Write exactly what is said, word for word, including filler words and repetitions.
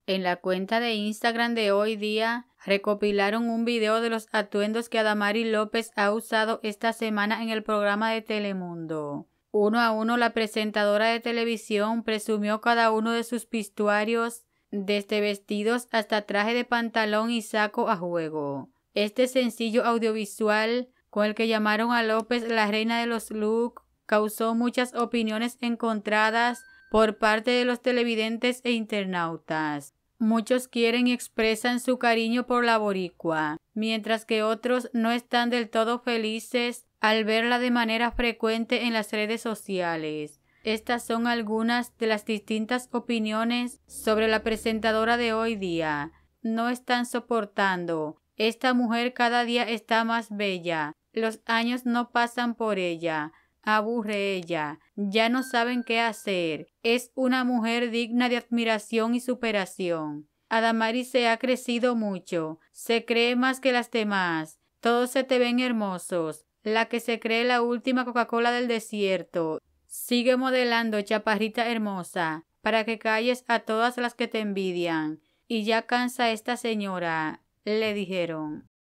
En la cuenta de Instagram de Hoy Día recopilaron un video de los atuendos que Adamari López ha usado esta semana en el programa de Telemundo. Uno a uno la presentadora de televisión presumió cada uno de sus vestuarios, desde vestidos hasta traje de pantalón y saco a juego. Este sencillo audiovisual, con el que llamaron a López la reina de los looks, causó muchas opiniones encontradas por parte de los televidentes e internautas. Muchos quieren y expresan su cariño por la boricua, mientras que otros no están del todo felices al verla de manera frecuente en las redes sociales. Estas son algunas de las distintas opiniones sobre la presentadora de Hoy Día. No están soportando. Esta mujer cada día está más bella. Los años no pasan por ella. Aburre ella. Ya no saben qué hacer. Es una mujer digna de admiración y superación. Adamari se ha crecido mucho. Se cree más que las demás. Todos se te ven hermosos. La que se cree la última Coca-Cola del desierto. Sigue modelando, chaparrita hermosa, para que calles a todas las que te envidian. Y ya cansa esta señora, le dijeron.